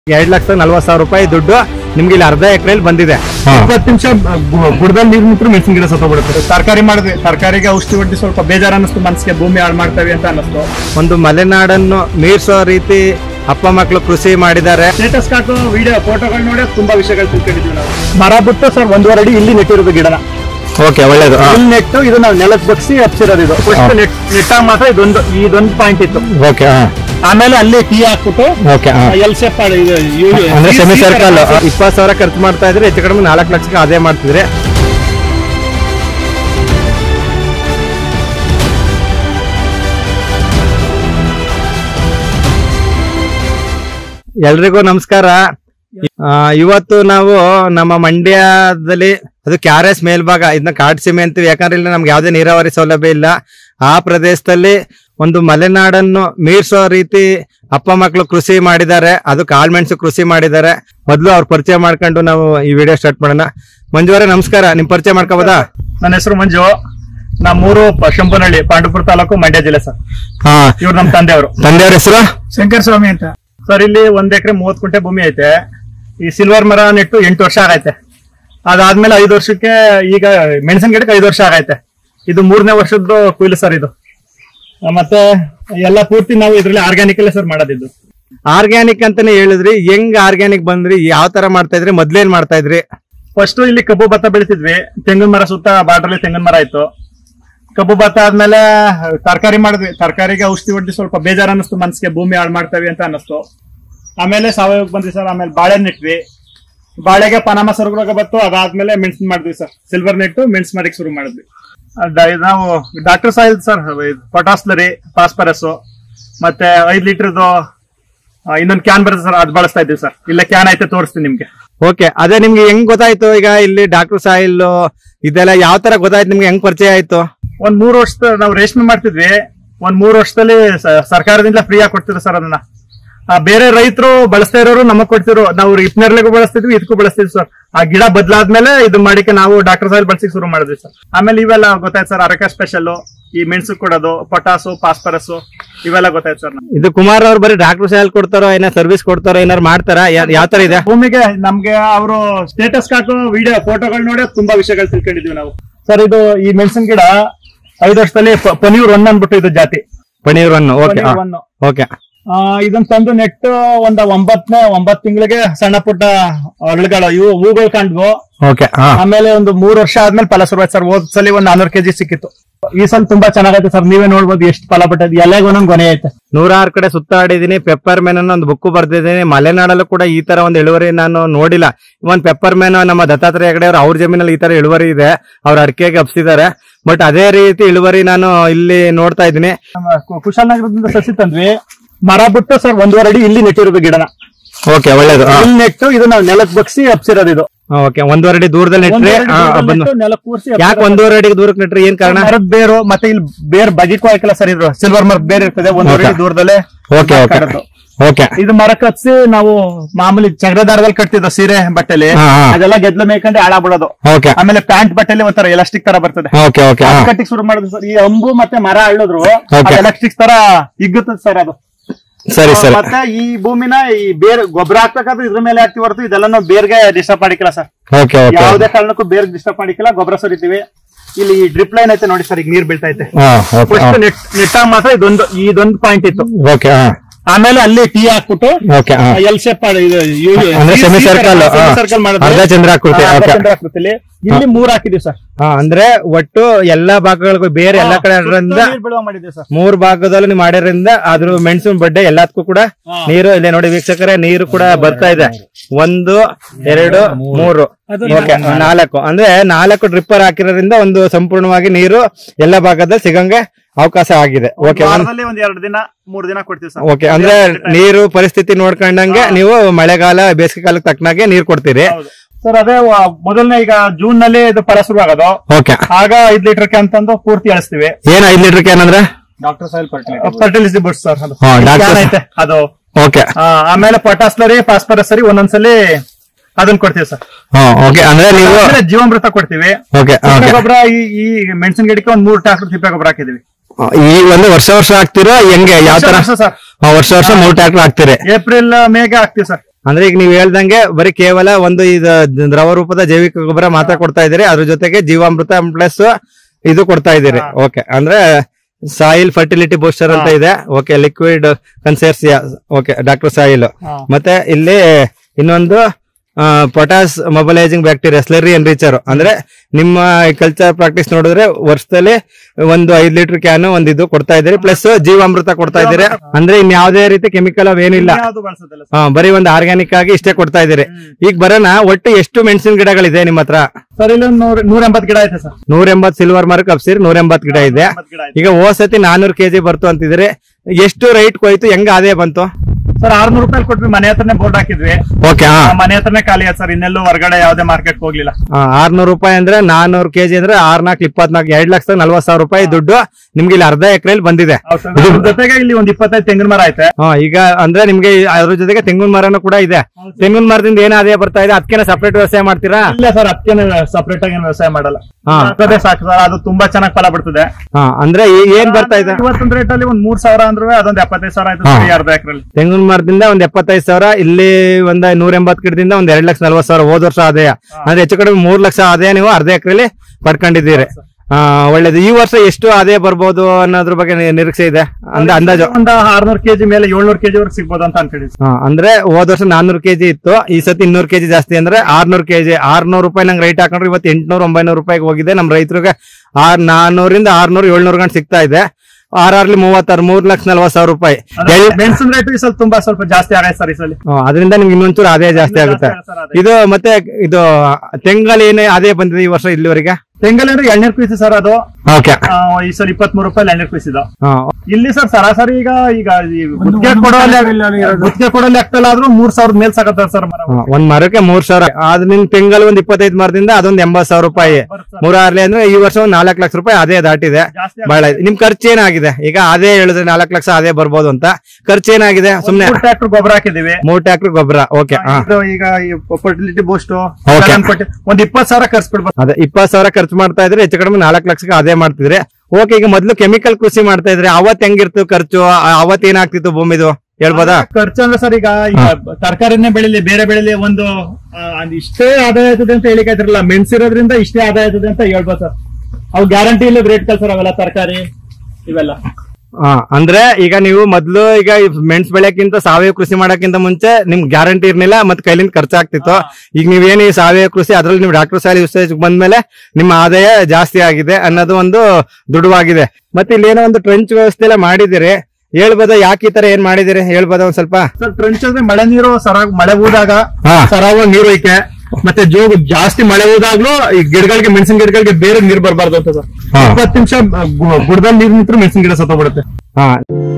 2,40,000 ರೂಪಾಯಿ ದುಡ್ಡು ನಿಮ್ಗೆ ಇಲ್ಲಿ ಅರ್ಧ ಎಕರೆಯಲ್ಲಿ ಬಂದಿದೆ. 20 ನಿಮಿಷ ಬುಡದಲ್ಲಿ ನೀರು ನಿಂತರೂ ಮೆಣಸಿನ ಗಿಡ ಸತ್ತೋಗ್ಬಿಡುತ್ತೆ. ತರಕಾರಿ ಮಾಡಿದ್ವಿ, ತರಕಾರಿಗೆ ಔಷಧಿ ಹೊಡ್ಡಿ ಸ್ವಲ್ಪ ಬೇಜಾರು ಅನ್ನಿಸ್ತು, ಮನಸ್ಸಿಗೆ ಭೂಮಿ ಹಾಳು ಮಾಡ್ತೇವೆ ಅಂತ ಅನ್ನಿಸ್ತು. ಒಂದು ಮಲೆನಾಡನ್ನು ಮೀರ್ಸೋ ರೀತಿ ಅಪ್ಪ ಮಕ್ಕಳು ಕೃಷಿ ಮಾಡಿದ್ದಾರೆ. ಸ್ಟೇಟಸ್ ಹಾಕೋ ವಿಡಿಯೋ ಫೋಟೋಗಳು ನೋಡಿ ತುಂಬಾ ವಿಷಯಗಳು ತಿಳ್ಕೊಂಡಿದ್ವಿ ನಾವು. ಮರ ಬಿಟ್ಟು ಸರ್ 1.5 ಅಡಿ ಇಲ್ಲಿ ನೆಟ್ಟಿರೋದು ಗಿಡನ. ಓಕೆ, ಒಳ್ಳೇದು. ಇಲ್ಲಿ ನೆಟ್ಟು ಇದು ನಾವು ನೆಲಕ್ಕೆ ಬಗ್ಸಿ ಹಚ್ಚಿರೋದು. ಇದು ಫಸ್ಟ್ ನೆಟ್ಟಾಗ ಮಾತ್ರ ಇದೊಂದು ಪಾಯಿಂಟ್ ಇತ್ತು. ಓಕೆ, ಆಮೇಲೆ ಅಲ್ಲಿ ಟೀ ಹಾಕ್ಬಿಟ್ಟು ಎಲ್ ಶೇಪ್ ಅಂದ್ರೆ ಸೆಮಿ ಸರ್ಕಲ್ 20,000 ಖರ್ಚು ಮಾಡ್ತಾ ಇದ್ರೆ ಹೆಚ್ಚು ಕಡಿಮೆ 4 ಲಕ್ಷಕ್ಕೆ ಅದೇ ಮಾಡ್ತಿದ್ರೆ. ಎಲ್ರಿಗೂ ನಮಸ್ಕಾರ. ಇವತ್ತು ನಾವು ನಮ್ಮ ಮಂಡ್ಯದಲ್ಲಿ ಅದು KRS ಮೇಲ್ಭಾಗ, ಇದನ್ನ ಕಾಡು ಸೀಮೆ ಅಂತೀವಿ, ಯಾಕಂದ್ರೆ ಇಲ್ಲಿ ನಮ್ಗೆ ಯಾವುದೇ ನೀರಾವರಿ ಸೌಲಭ್ಯ ಇಲ್ಲ. ಆ ಪ್ರದೇಶದಲ್ಲಿ ಒಂದು ಮಲೆನಾಡನ್ನು ಮೀರ್ಸೋ ರೀತಿ ಅಪ್ಪ ಮಕ್ಕಳು ಕೃಷಿ ಮಾಡಿದ್ದಾರೆ. ಅದು ಕಾಳ್ಮೆಣಸು ಕೃಷಿ ಮಾಡಿದ್ದಾರೆ. ಮೊದಲು ಅವ್ರ ಪರಿಚಯ ಮಾಡ್ಕೊಂಡು ನಾವು ಈ ವಿಡಿಯೋ ಸ್ಟಾರ್ಟ್ ಮಾಡೋಣ. ಮಂಜು ಅವರೇ ನಮಸ್ಕಾರ, ನಿಮ್ ಪರಿಚಯ ಮಾಡ್ಕೋಬೋದಾ? ನನ್ನ ಹೆಸರು ಮಂಜು, ನಮ್ಮೂರು ಶಂಪನಹಳ್ಳಿ, ಪಾಂಡವಪುರ ತಾಲೂಕು, ಮಂಡ್ಯ ಜಿಲ್ಲೆ ಸರ್. ಇವ್ರು ನಮ್ಮ ತಂದೆಯವರು ಹೆಸರು ಶಂಕರ ಸ್ವಾಮಿ ಅಂತ ಸರ್. ಇಲ್ಲಿ 1 ಎಕರೆ 30 ಗುಂಟೆ ಭೂಮಿ ಐತೆ. ಈ ಸಿಲ್ವರ್ ಮರ ನೆಟ್ಟು 8 ವರ್ಷ ಆಗೈತೆ. ಅದಾದ್ಮೇಲೆ 5 ವರ್ಷಕ್ಕೆ ಈಗ ಮೆಣಸಿನ ಗಿಡಕ್ಕೆ 5 ವರ್ಷ ಆಗೈತೆ. ಇದು 3ನೇ ವರ್ಷದ್ದು ಕುಯ್ಲು ಸರ್ ಇದು. ಮತ್ತೆ ಎಲ್ಲ ಪೂರ್ತಿ ನಾವು ಇದ್ರಲ್ಲಿ ಆರ್ಗ್ಯಾನಿಕ್ ಅಲ್ಲೇ ಸರ್ ಮಾಡೋದಿದ್ದು. ಆರ್ಗ್ಯಾನಿಕ್ ಅಂತಾನೆ ಹೇಳಿದ್ರಿ, ಹೆಂಗ್ ಆರ್ಗ್ಯಾನಿಕ್ ಬಂದ್ರಿ? ಯಾವ ತರ ಮಾಡ್ತಾ ಇದ್ರಿ? ಮೊದ್ಲೇನ್ ಮಾಡ್ತಾ ಇದ್ರಿ? ಫಸ್ಟ್ ಇಲ್ಲಿ ಕಬ್ಬು ಭತ್ತ ಬೆಳಿತಿದ್ವಿ. ತೆಂಗಿನ ಮರ ಸುತ್ತ ಬಾರ್ಡ್ರಲ್ಲಿ ತೆಂಗಿನ ಮರ ಇತ್ತು. ಕಬ್ಬು ಭತ್ತ ಆದ್ಮೇಲೆ ತರಕಾರಿ ಮಾಡಿದ್ವಿ. ತರಕಾರಿಗೆ ಔಷಧಿ ಹೊಡ್ಡಿ ಸ್ವಲ್ಪ ಬೇಜಾರು ಅನ್ನಿಸ್ತು, ಮನಸ್ಸಿಗೆ ಭೂಮಿ ಹಾಳು ಮಾಡ್ತೇವೆ ಅಂತ ಅನ್ನಿಸ್ತು. ಆಮೇಲೆ ಸಾವಯವಕ್ಕೆ ಬಂದ್ವಿ ಸರ್. ಆಮೇಲೆ ಬಾಳೆ ನೆಟ್ವಿ. ಬಾಳೆಗೆ ಪನಾಮ ಸರಗುಳಾಗ ಬತ್ತು. ಅದಾದ್ಮೇಲೆ ಮೆಣಸಿನ ಮಾಡಿದ್ವಿ ಸರ್. ಸಿಲ್ವರ್ ನೆಟ್ಟು ಮೆಣಸು ಮಾಡಕ್ ಶುರು ಮಾಡಿದ್ವಿ. ನಾವು doctor soil sir, potash slurry, phosphorus, ಮತ್ತೆ 5 ಲೀಟರ್ದು ಇನ್ನೊಂದು ಕ್ಯಾನ್ ಬರುತ್ತೆ ಸರ್, ಅದು ಬಳಸ್ತಾ ಇದ್ದೀವಿ ಸರ್. ಇಲ್ಲ ಕ್ಯಾನ್ ಐತೆ, ತೋರಿಸ್ತೀನಿ ನಿಮ್ಗೆ. ಓಕೆ, ಅದೇ ನಿಮ್ಗೆ ಹೆಂಗ್ ಗೊತ್ತಾಯ್ತು? ಈಗ ಇಲ್ಲಿ ಡಾಕ್ಟರ್ ಸಾಯಿಲ್ ಇದೆಲ್ಲ ಯಾವ ತರ ಗೊತ್ತಾಯ್ತು ನಿಮ್ಗೆ? ಹೆಂಗ್ ಪರಿಚಯ ಆಯ್ತು? 3 ವರ್ಷದ ನಾವು ರೇಷ್ಮೆ ಮಾಡ್ತಿದ್ವಿ. 3 ವರ್ಷದಲ್ಲಿ ಸರ್ಕಾರದಿಂದ ಫ್ರೀ ಆಗಿ ಕೊಡ್ತಿದ್ರು ಸರ್ ಅದನ್ನ. ಬೇರೆ ರೈತರು ಬಳಸ್ತಾ ಇರೋರು ನಮಗ್ ಕೊಡ್ತಿದ್ರು. ನಾವು ಹಿಪ್ನೇರ್ಲೆಗೂ ಬಳಸ್ತಿದ್ವಿ, ಇದಕ್ಕೂ ಬಳಸ್ತಿದ್ವಿ ಸರ್. ಆ ಗಿಡ ಬದಲಾದ್ಮೇಲೆ ಇದು ಮಾಡಿಕೆ ನಾವು ಡಾಕ್ಟರ್ ಸಾಯಿಲ್ ಬಳಸಿಕ್ ಶುರು ಮಾಡಿದ್ವಿ ಸರ್. ಆಮೇಲೆ ಇವೆಲ್ಲ ಗೊತ್ತಾಯ್ತು ಸರ್. ಅರಕ ಸ್ಪೆಷಲ್, ಈ ಮೆಣಸು ಕೊಡೋದು, ಪೊಟಾಸು, ಫಾಸ್ಫರಸ್, ಇವೆಲ್ಲ ಗೊತ್ತಾಯ್ತು ಸರ್. ಇದು ಕುಮಾರ್ ಅವ್ರು ಬರೀ ಡಾಕ್ಟರ್ ಸಾಯಿಲ್ ಕೊಡ್ತಾರೋ, ಏನೋ ಸರ್ವಿಸ್ ಕೊಡ್ತಾರೋ, ಏನಾರು ಮಾಡ್ತಾರ? ಯಾವ ತರ ಇದೆ? ಭೂಮಿಗೆ ನಮ್ಗೆ ಅವರು ಸ್ಟೇಟಸ್ ಹಾಕೋ ವಿಡಿಯೋ ಫೋಟೋಗಳು ನೋಡಿ ತುಂಬಾ ವಿಷಯಗಳು ತಿಳ್ಕೊಂಡಿದ್ವಿ ನಾವು ಸರ್. ಇದು ಈ ಮೆಣಸಿನ ಗಿಡ 5 ವರ್ಷದಲ್ಲಿ ಪನೀರ್ 1 ಅಂದ್ಬಿಟ್ಟು ಇದು ಜಾತಿ. ಪನೀರ್ 1. ಓಕೆ. ಇದನ್ನ ತಂದು ನೆಟ್ಟು ಒಂದ್ 9 ತಿಂಗಳಿಗೆ ಸಣ್ಣ ಪುಟ್ಟ ಅರಳುಗಳು, ಇವು ಹೂಗಳು ಕಂಡ್ವು. ಆಮೇಲೆ ಒಂದು 3 ವರ್ಷ ಆದ್ಮೇಲೆ ಫಲ ಶುರುವಾಯ್ತು ಸರ್. ಹೋದ್ ಸಲ 400 kg ಸಿಕ್ಕಿತ್ತು. ಈ ಸಲ ತುಂಬಾ ಚೆನ್ನಾಗೈತೆ ಸರ್. ನೀವೇ ನೋಡ್ಬೋದು ಎಷ್ಟು ಫಲ ಬಿಟ್ಟದ. ಎಲೆಗೂ ಒಂದೊಂದು ಗೊನೆ ಐತೆ. 106 ಕಡೆ ಸುತ್ತಾಡಿದೀನಿ. ಪೆಪ್ಪರ್ ಮ್ಯಾನ್ ಅನ್ನೋ ಒಂದು ಬುಕ್ ಬರ್ದಿದ್ದೀನಿ. ಮಲೆನಾಡಲ್ಲೂ ಕೂಡ ಈ ತರ ಒಂದು ಇಳುವರಿ ನಾನು ನೋಡಿಲ್ಲ. ಇವನ್ ಪೆಪ್ಪರ್ ಮ್ಯಾನ್ ನಮ್ಮ ದತ್ತಾತ್ರೇಯ ಹೆಗಡೆ ಅವ್ರ ಜಮೀನಲ್ಲಿ ಈ ತರ ಇಳುವರಿ ಇದೆ. ಅವ್ರ ಅಡಿಕೆಗೆ ಹಬ್ಸಿದ್ದಾರೆ. ಬಟ್ ಅದೇ ರೀತಿ ಇಳುವರಿ ನಾನು ಇಲ್ಲಿ ನೋಡ್ತಾ ಇದ್ದೀನಿ. ಕುಶಾಲನಗರದಿಂದ ಸಸಿ ತಂದ್ವಿ. ಮರ ಬಿಟ್ಟು ಸರ್ 1.5 ಅಡಿ ಇಲ್ಲಿ ನೆಟ್ಟಿರೋದು ಗಿಡನ. ಓಕೆ, ಒಳ್ಳೇದು. ಇಲ್ಲಿ ನೆಟ್ಟು ಇದು ನಾವು ನೆಲಕ್ಕೆ ಬಗ್ಸಿ ಹಬ್ಸಿರೋದು ಇದು. ಓಕೆ, 1.5 ಅಡಿ ದೂರದಲ್ಲಿ ನೆಟ್ರೆ. ಯಾಕೆ 1.5 ಅಡಿ ದೂರಕ್ಕೆ ನೆಟ್ರೆ? ಏನ್ ಕಾರಣ? ಮರದ ಬೇರು ಮತ್ತೆ ಇಲ್ಲಿ ಬೇರ್ ಬಗೆಗೂ ಹಾಕಿಲ್ಲ ಸರ್. ಇದು ಸಿಲ್ವರ್ ಮರದ ಬೇರೆ ಇರ್ತದೆ, 1.5 ಅಡಿ ದೂರದಲ್ಲೇ. ಇದು ಮರಕ್ಕೆ ಹಚ್ಚಿ ನಾವು ಮಾಮೂಲಿ ಚಕ್ರದಾರದಲ್ಲಿ ಕಟ್ತಿದ್ದ ಸೀರೆ ಬಟ್ಟೆಲಿ, ಅದೆಲ್ಲ ಗೆದ್ಲು ಮೇಯ್ಕೊಂಡು ಹಾಳಾಗ್ಬಿಡೋದು. ಆಮೇಲೆ ಪ್ಯಾಂಟ್ ಬಟ್ಟೆಲಿ ಒಂಥರ ಎಲಾಸ್ಟಿಕ್ ತರ ಬರ್ತದೆ, ಕಟ್ಟಿಗೆ ಶುರು ಮಾಡುದು ಸರ್. ಈ ಅಂಬು ಮತ್ತೆ ಮರ ಅಳ್ಳೋದ್ರು ಎಲಾಸ್ಟಿಕ್ ತರ ಇಗ್ಗುತ್ತದೆ ಸರ್ ಅದು. ಸರಿ ಸರಿ. ಮತ್ತೆ ಈ ಭೂಮಿನ ಈ ಬೇರ್ ಗೊಬ್ಬರ ಹಾಕ್ಬೇಕಾದ್ರೆ ಇದ್ರ ಮೇಲೆ ಹಾಕ್ತಿವಿ ಹೊರತು ಇದೆಲ್ಲ ನಾವು ಬೇರ್ಗೆ ಡಿಸ್ಟರ್ಬ್ ಮಾಡಿಕಿಲ್ಲ ಸರ್. ಯಾವುದೇ ಕಾರಣಕ್ಕೂ ಬೇರ್ಗೆ ಡಿಸ್ಟರ್ಬ್ ಮಾಡಿಕಿಲ್ಲ. ಗೊಬ್ಬರ ಸರಿತೀವಿ. ಇಲ್ಲಿ ಡ್ರಿಪ್ ಲೈನ್ ಐತೆ ನೋಡಿ ಸರ್, ಈಗ ನೀರ್ ಬೀಳ್ತಾ ಐತೆ. ನೆಟ್ಟಾಗ ಮಾತ್ರ ಇದೊಂದು ಪಾಯಿಂಟ್ ಇತ್ತು. ಆಮೇಲೆ ಅಲ್ಲಿ ಟೀ ಹಾಕ್ಬಿಟ್ಟು ಎಲ್ ಶೇಪ್ ಸೆಮಿ ಸರ್ಕಲ್ ಚಂದ್ರಾಕೃತಿಲಿ ಇಲ್ಲಿ 3 ಹಾಕಿದೀವಿ ಸರ್. ಅಂದ್ರೆ ಒಟ್ಟು ಎಲ್ಲಾ ಭಾಗಗಳಿಗೂ ಬೇರೆ ಎಲ್ಲಾ ಕಡೆ 3 ಭಾಗದಲ್ಲಿ ನೀವು ಮಾಡಿದ್ರಿಂದ ಅದ್ರ ಮೆಣಸಿನ ಬಡ್ಡೆ ಎಲ್ಲದಕ್ಕೂ ಕೂಡ ನೀರು ಇಲ್ಲೇ ನೋಡಿ ವೀಕ್ಷಕರೇ, ನೀರು ಕೂಡ ಬರ್ತಾ ಇದೆ. 1, 2, 3, 4 ಅಂದ್ರೆ 4 ಡ್ರಿಪ್ಪರ್ ಹಾಕಿರೋದ್ರಿಂದ ಒಂದು ಸಂಪೂರ್ಣವಾಗಿ ನೀರು ಎಲ್ಲಾ ಭಾಗದಲ್ಲಿ ಸಿಗಂಗೆ ಅವಕಾಶ ಆಗಿದೆ. ಓಕೆ, 2 ದಿನ 3 ದಿನ ಕೊಡ್ತೀವಿ ಸರ್. ಓಕೆ, ಅಂದ್ರೆ ನೀರು ಪರಿಸ್ಥಿತಿ ನೋಡ್ಕೊಂಡಂಗೆ ನೀವು ಮಳೆಗಾಲ ಬೇಸಿಗೆ ಕಾಲಕ್ಕೆ ತಕ್ಕನಾಗೆ ನೀರು ಕೊಡ್ತೀರಿ ಸರ್. ಅದೇ ಮೊದಲನೇ ಈಗ ಜೂನ್ ನಲ್ಲಿ ಇದು ಫಲ ಶುರು ಆಗೋದು. ಆಗ 5 ಲೀಟರ್ ಕ್ಯಾನ್ ತಂದು ಪೂರ್ತಿ ಎಳಿಸ್ತೀವಿ. ಏನ್ 5 ಲೀಟರ್ ಕ್ಯಾನ್ ಅಂದ್ರೆ? Doctor soil fertiliser buds sir ಅದು. ಓಕೆ. ಆಮೇಲೆ ಪೊಟಾಸ್ಲರಿ, ಫಾಸ್ಫರಸ್ ಒಂದೊಂದ್ಸಲಿ ಅದನ್ನ ಕೊಡ್ತೀವಿ ಸರ್. ಅಂದ್ರೆ ನೀವು ಜೀವಾಮೃತ ಕೊಡ್ತೀವಿ. ಗೊಬ್ಬರ ಈ ಮೆಣಸಿನ ಗಿಡಕ್ಕೆ 1 3 ಟ್ರಾಕ್ಟರ್ ತಿಪ್ಪೆ ಗೊಬ್ಬರ ಹಾಕಿದೀವಿ. ಈ ಒಂದು ವರ್ಷ ಹಾಕ್ತಿರೋ ಹೆಂಗೆ? ಯಾವ ತರ? ಸರ್ ವರ್ಷ 3 ಟ್ರಾಕ್ಟರ್ ಹಾಕ್ತಿರಿ? ಏಪ್ರಿಲ್ ಮೇಗೆ ಹಾಕ್ತಿವಿ ಸರ್. ಅಂದ್ರೆ ಈಗ ನೀವು ಹೇಳ್ದಂಗೆ ಬರೀ ಕೇವಲ ಒಂದು ಇದು ದ್ರವ ರೂಪದ ಜೈವಿಕ ಗೊಬ್ಬರ ಮಾತ್ರ ಕೊಡ್ತಾ ಇದ್ದೀರಿ, ಅದ್ರ ಜೊತೆಗೆ ಜೀವಾಮೃತ ಪ್ಲಸ್ ಇದು ಕೊಡ್ತಾ ಇದ್ದೀರಿ. ಓಕೆ, ಅಂದ್ರೆ ಸಾಯಿಲ್ ಫರ್ಟಿಲಿಟಿ ಬೂಸ್ಟರ್ ಅಂತ ಇದೆ. Okay, liquid consortia. Okay, doctor soil. ಮತ್ತೆ ಇಲ್ಲಿ ಇನ್ನೊಂದು potash mobilising bacteria slurry enricher. ಅಂದ್ರೆ ನಿಮ್ಮ ಕಲ್ಚರ್ ಪ್ರಾಕ್ಟೀಸ್ ನೋಡಿದ್ರೆ ವರ್ಷದಲ್ಲಿ ಒಂದು 5 ಲೀಟರ್ ಕ್ಯಾನ್ ಒಂದು ಇದು ಕೊಡ್ತಾ ಇದ್ದೀರಿ, ಪ್ಲಸ್ ಜೀವಾಮೃತ ಕೊಡ್ತಾ ಇದ್ದೀರಿ. ಅಂದ್ರೆ ಇನ್ ಯಾವುದೇ ರೀತಿ ಕೆಮಿಕಲ್ ಅವೇನಿಲ್ಲ, ಬರೀ ಒಂದು ಆರ್ಗ್ಯಾನಿಕ್ ಆಗಿ ಇಷ್ಟೇ ಕೊಡ್ತಾ ಇದ್ದೀರಿ. ಈಗ ಬರೋಣ, ಒಟ್ಟು ಎಷ್ಟು ಮೆಣಸಿನ ಗಿಡಗಳಿದೆ ನಿಮ್ಮ ಹತ್ರ? ಸರ್ ಇಲ್ಲಿ 180 ಗಿಡ ಐತೆ ಸರ್. 180 ಸಿಲ್ವರ್ ಮಾರ್ಕ್ ಕಪ್ಸಿರಿ 180 ಗಿಡ ಇದೆ. ಈಗ ಹೋಸತಿ 400 kg ಬರ್ತು ಅಂತಿದ್ರೆ ಎಷ್ಟು ರೈಟ್ ಹೋಯ್ತು, ಹೆಂಗ ಅದೇ ಬಂತು ಸರ್? 600 ರೂಪಾಯಿ ಕೊಟ್ವಿ, ಮನೆ ಹತ್ರನೇ ಬೋರ್ಡ್ ಹಾಕಿದ್ವಿ. ಓಕೆ, ಮನೆ ಹತ್ರನೇ ಖಾಲಿ ಆಯ್ತು ಸರ್, ಇನ್ನೆಲ್ಲೂ ಹೊರಗಡೆ ಯಾವ್ದೇ ಮಾರ್ಕೆಟ್ ಹೋಗ್ಲಿಲ್ಲ. 600 ರೂಪಾಯಿ ಅಂದ್ರೆ 400 kg ಅಂದ್ರೆ 6 4 24 2,40,000 ರೂಪಾಯಿ ದುಡ್ಡು ನಿಮ್ಗೆ ಇಲ್ಲಿ ಅರ್ಧ ಎಕರೆಯಲ್ಲಿ ಬಂದಿದೆ. ಜೊತೆಗೆ ಇಲ್ಲಿ ಒಂದು 25 ತೆಂಗಿನ ಮರ ಐತೆ. ಈಗ ಅಂದ್ರೆ ನಿಮ್ಗೆ ಅದ್ರ ಜೊತೆಗೆ ತೆಂಗಿನ ಮರನೂ ಕೂಡ ಇದೆ. ತೆಂಗಿನ ಮರದಿಂದ ಏನ್ ಆದಾಯ ಬರ್ತಾ ಇದೆ? ಅದಕ್ಕೆ ಸಪರೇಟ್ ವ್ಯವಸಾಯ ಮಾಡ್ತೀರಾ? ಇಲ್ಲ ಸರ್, ಅದಕ್ಕೆ ಸಪರೇಟ್ ಆಗಿ ವ್ಯವಸಾಯ ಮಾಡಲ್ಲ. ಸಾಕು ಸರ್, ಅದು ತುಂಬಾ ಚೆನ್ನಾಗಿ ಫಲ ಬಿಡ್ತದೆ. ಅಂದ್ರೆ ಏನ್ ಬರ್ತಾ ಇದೆ ಇವತ್ತಿನ ರೇಟ್ ಅಲ್ಲಿ ಒಂದು 3,000 ಅಂದ್ರೆ ಅದೊಂದು 75,000 ಆಯ್ತು ಅರ್ಧ ಎಕರೆಲ್ಲಿ. ತೆಂಗಿನ ಮರದಿಂದ ಒಂದ್ 75,000, ಇಲ್ಲಿ ಒಂದ್ 180 ಗಿಡದಿಂದ ಒಂದ್ 2,40,000 ಹೋದ ವರ್ಷ ಆದಾಯ. ಅಂದ್ರೆ ಹೆಚ್ಚು ಕಡಿಮೆ 3 ಲಕ್ಷ ಆದಾಯ ನೀವು ಅರ್ಧ ಎಕರೆಲಿ ಪಡ್ಕೊಂಡಿದ್ದೀರಿ. ಒಳ್ಳೇದು. ಈ ವರ್ಷ ಎಷ್ಟು ಆದಾಯ ಬರ್ಬೋದು ಅನ್ನೋದ್ರ ಬಗ್ಗೆ ನಿರೀಕ್ಷೆ ಇದೆ? ಅಂದಾಜು ಒಂದು 600 kg ಮೇಲೆ 700 kg ವರೆಗೆ ಸಿಗ್ಬೋದು ಅಂತ ಅನ್ಕೊಳ್ಳಿ. ಅಂದ್ರೆ ಹೋದ ವರ್ಷ 400 kg ಇತ್ತು, ಈ ಸತಿ 200 kg ಜಾಸ್ತಿ ಅಂದ್ರೆ 600 kg. 600 ರೂಪಾಯಿ ನಂಗೆ ರೈಟ್ ಹಾಕೊಂಡ್ರೆ ಇವತ್ತು 800-900 ರೂಪಾಯಿಗೆ ಹೋಗಿದೆ. ನಮ್ ರೈತರಿಗೆ 400ರಿಂದ 600 700 ಗಂಟೆ ಸಿಗ್ತಾ ಇದೆ. 6 36 3,40,000 ರೂಪಾಯಿ. ಮೆಣಸಿನ ರೇಟ್ ಸ್ವಲ್ಪ ಜಾಸ್ತಿ ಆಗೈತೆ ಸರ್ ಈ ಸಲ. ಅದರಿಂದ ನಿಮ್ಗೆ ಇನ್ನೊಂಚೂರು ಆದಾಯ ಜಾಸ್ತಿ ಆಗುತ್ತೆ. ಇದು ಮತ್ತೆ ಇದು ತೆಂಗಲ್ಲಿ ಏನೇ ಆದಾಯ ಬಂದಿದೆ ಈ ವರ್ಷ ಇಲ್ಲಿವರೆಗೆ? ತೆಂಗಲ್ಲಿ ಅಂದ್ರೆ 200 ಪೀಸ್ ಸರ್ ಅದು. ಓಕೆ, ಈ ಸಲ 23 ರೂಪಾಯಿ 200 ಪೀಸ್ ಇದು. ಇಲ್ಲಿ ಸರ್ ಸರಾಸರಿ ಈಗ ಗುತ್ತಿಗೆ ಕೊಡೋ ಲೆಕ್ಕದಲ್ಲಿ ಆದ್ರೂ 3,000 ಮೇಲ್ ಸಾಕತ್ತ ಸರ್. ಒಂದ್ ಮರಕ್ಕೆ 3,000. ಆದ್ರೆ ನಿಮ್ ತೆಂಗಲ್ ಒಂದ್ 25 ಮರದಿಂದ ಅದೊಂದ್ 80,000 ರೂಪಾಯಿ. 3 ಅಂದ್ರೆ ಈ ವರ್ಷ ಒಂದ್ 4 ಲಕ್ಷ ರೂಪಾಯಿ ಆದಾಯ ದಾಟಿದೆ. ಬಹಳ ನಿಮ್ ಖರ್ಚು ಏನಾಗಿದೆ? ಈಗ ಅದೇ ಹೇಳಿದ್ರೆ 4 ಲಕ್ಷ ಆದಾಯ ಬರ್ಬೋದು ಅಂತ. ಖರ್ಚು ಏನಾಗಿದೆ? ಸುಮ್ನೆ 3 ಟ್ರ್ಯಾಕ್ಟರ್ ಗೊಬ್ಬರ ಹಾಕಿದೀವಿ. 3 ಟ್ರ್ಯಾಕ್ಟರ್ ಗೊಬ್ಬರ. ಓಕೆ, ಈಗ ಫರ್ಟಿಲಿಟಿ ಬೂಸ್ಟ್ ಒಂದ್ 20,000 ಖರ್ಚು ಬಿಡ್ಬೋದು. ಅದೇ 20,000 ಖರ್ಚು ಮಾಡ್ತಾ ಇದ್ರೆ ಹೆಚ್ಚು ಕಡಿಮೆ 4 ಲಕ್ಷಕ್ಕೆ ಆದಾಯ ಮಾಡ್ತಿದ್ರೆ. ಓಕೆ, ಈಗ ಮೊದ್ಲು ಕೆಮಿಕಲ್ ಕೃಷಿ ಮಾಡ್ತಾ ಇದ್ರೆ ಅವತ್ ಹೆಂಗಿರ್ತು ಖರ್ಚು? ಅವತ್ ಏನಾಗ್ತಿತ್ತು ಭೂಮಿದು ಹೇಳ್ಬೋದಾ? ಖರ್ಚು ಅಂದ್ರೆ ಸರ್ ಈಗ ತರಕಾರಿನೇ ಬೆಳಿಲಿ ಬೇರೆ ಬೆಳಿಲಿ ಒಂದು ಇಷ್ಟೇ ಆದಾಯ ಆಯ್ತದೆ ಅಂತ ಹೇಳಿಕೆ ಆಯ್ತಿರಲ್ಲ. ಮೆಣಸಿರೋದ್ರಿಂದ ಇಷ್ಟೇ ಆದಾಯ ಆಯ್ತದೆ ಅಂತ ಹೇಳ್ಬೋದು ಸರ್. ಅವು ಗ್ಯಾರಂಟಿ ಇಲ್ಲ ರೇಟ್ ಕಲ್ಸರ್ ಅವೆಲ್ಲ ತರಕಾರಿ ಇವೆಲ್ಲ. ಅಂದ್ರೆ ಈಗ ನೀವು ಮೊದ್ಲು ಈಗ ಮೆಣಸು ಬೆಳೆಯಕ್ಕಿಂತ ಸಾವಯವ ಕೃಷಿ ಮಾಡಕ್ಕಿಂತ ಮುಂಚೆ ನಿಮ್ಗೆ ಗ್ಯಾರಂಟಿ ಇರ್ಲಿಲ್ಲ, ಮತ್ತೆ ಕೈಲಿಂದ ಖರ್ಚಾಗ್ತಿತ್ತು. ಈಗ ನೀವೇನು ಈ ಸಾವಯವ ಕೃಷಿ ಅದ್ರಲ್ಲಿ ನೀವು ಡಾಕ್ಟರ್ ಸಾಯಿಲ್ ಯೂಸೇಜ್ ಬಂದ್ಮೇಲೆ ನಿಮ್ಮ ಆದಾಯ ಜಾಸ್ತಿ ಆಗಿದೆ ಅನ್ನೋದು ಒಂದು ದೃಢವಾಗಿದೆ. ಮತ್ತೆ ಇಲ್ಲಿ ಏನೋ ಒಂದು ಟ್ರೆಂಚ್ ವ್ಯವಸ್ಥೆ ಎಲ್ಲ ಮಾಡಿದಿರಿ, ಹೇಳ್ಬೋದ ಯಾಕೆ ಈ ತರ ಏನ್ ಮಾಡಿದಿರಿ ಹೇಳ್ಬೋದ ಒಂದ್ ಸ್ವಲ್ಪ? ಸರ್ ಟ್ರೆಂಚ್ ಅಂದ್ರೆ ಮಳೆ ನೀರು ಮಳೆ ಹೋದಾಗ ಸರಾಗವಾಗಿ ನೀರು ಐತೆ, ಮತ್ತೆ ಜೋಗು ಜಾಸ್ತಿ ಮಳೆ ಹೋದಾಗ್ಲೂ ಈ ಗಿಡಗಳಿಗೆ ಮೆಣಸಿನ ಗಿಡಗಳಿಗೆ ಬೇರೆ ನೀರು ಬರಬಾರ್ದು ಅಂತ ಸರ್. 20 ನಿಮಿಷ ಗುಡದಲ್ಲಿ ನೀರು ನಿಂತರೂ ಮೆಣಸಿನ ಗಿಡ ಸತ್ತೋಗ್ಬಿಡುತ್ತೆ.